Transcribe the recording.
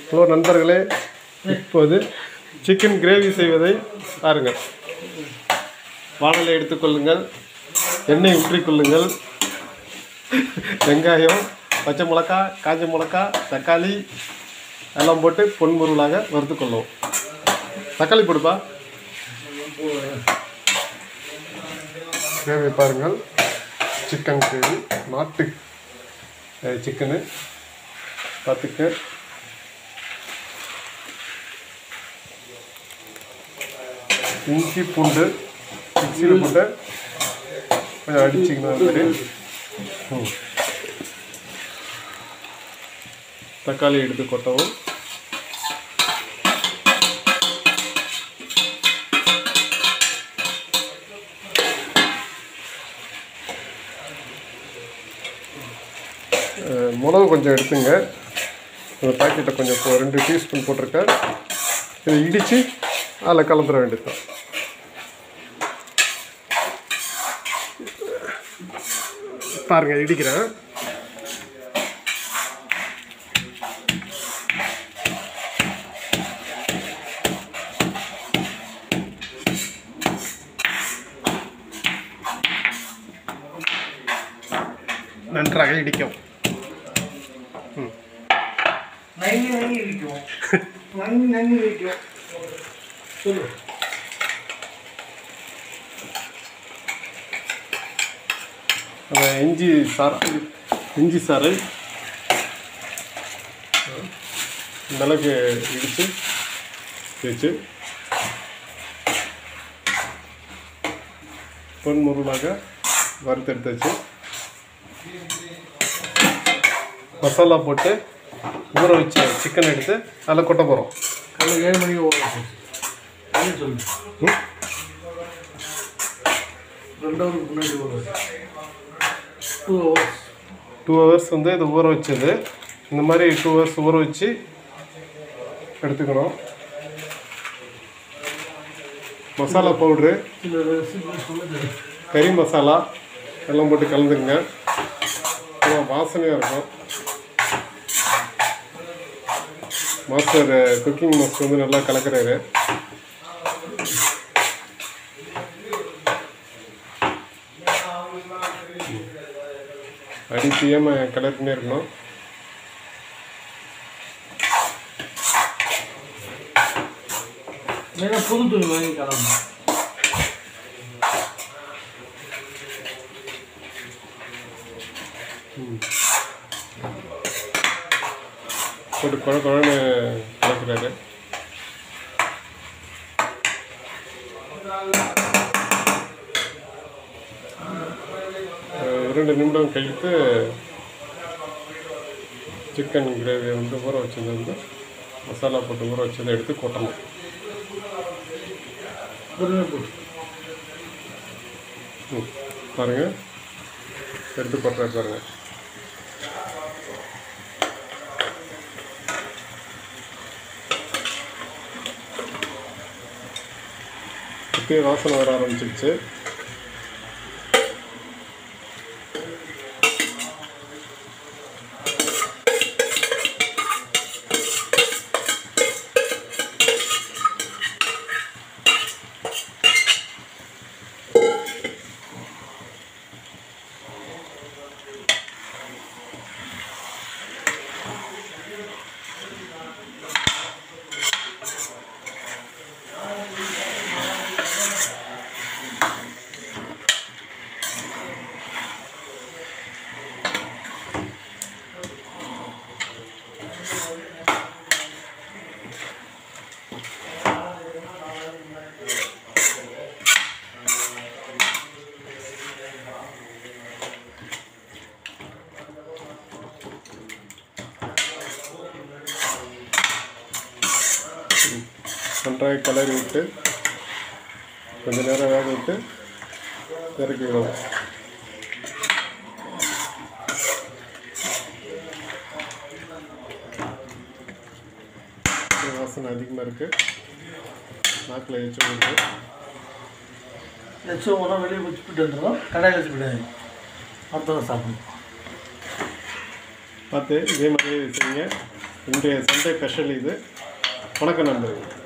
Hello நண்பர்களே, இப்போது chicken gravy செய்வதை பாருங்கள். வானலை எடுத்துக்கொள்ளுங்கள், எண்ணெய் ஊற்றிக்கொள்ளுங்கள், வெங்காயம், பச்சை மிளகா, காஞ்ச மிளகா, தக்காளி எல்லாம் போட்டு பொன்முருளாக வறுத்துக்கொள்ளும். தக்காளி போடுப்பா. கிரேவி பாருங்கள், சிக்கன் கிரேவி, நாட்டு சிக்கனு பார்த்துக்க. இஞ்சி பூண்டு மிக்சியில் போட்டு கொஞ்சம் அடிச்சிக்கணும். அது மாதிரி தக்காளி எடுத்து கொட்டவும். மிளகு கொஞ்சம் எடுத்துங்க. அந்த பாக்கெட்டை கொஞ்சம் 2 டீஸ்பூன் போட்டிருக்கேன். இதை இடித்து அதில் கலந்துட வேண்டியது. பாருங்கள், இடிக்கிறேன். நன்றாக இடிக்கும். இஞ்சி சாறு மிளகு இடித்து வச்சு பொன்முருளாக வறுத்தெடுத்தாச்சு. மசாலா போட்டு ஊற வச்ச சிக்கன் எடுத்து அதில் கொட்ட போகிறோம். 7 மணிக்கு ஊற வச்சு 2 ஹவருக்கு முன்னாடி ஊற வச்சு 2 ஹவர்ஸ் வந்து இது ஊற வச்சது. இந்த மாதிரி 2 ஹவர்ஸ் ஊற வச்சு எடுத்துக்கணும். மசாலா பவுட்ரு, கறி மசாலா எல்லாம் போட்டு கலந்துருங்க. வாசனையாக இருக்கும். மாஸ்டர் குக்கிங் மாஸ்டர் வந்து நல்லா கலக்கிறாரு. அடிப்பியாம கலர்னே இருக்கணும். புது துணி வாங்கி கலந்து போட்டு குழன்னு கலக்கிறாரு. 2 நிமிடம் கழித்து சிக்கன் கிரேவி வந்து ஊற வச்சது வந்து மசாலா போட்டு ஊற வச்சதை எடுத்து கொட்டணும். பாருங்கள், எடுத்து கொட்டுறாரு பாருங்கள். இப்போயே வாசனை வர ஆரம்பிச்சிருச்சு. நன்றாக கிளறி விட்டு கொஞ்சம் நேரம் வேக விட்டு இறக்கி விடுவோம். வாசனை அதிகமாக இருக்குது. நாக்கில் எச்சு போட்டு வெளியே வச்சு போட்டு வந்துடும். கடையில் வச்சு விடாது, அடுத்ததான் சாப்பிடணும். பார்த்து இதே மாதிரி செய்யுங்க. இன்றைய சண்டே ஸ்பெஷல் இது. வணக்கம் நண்பர்களே.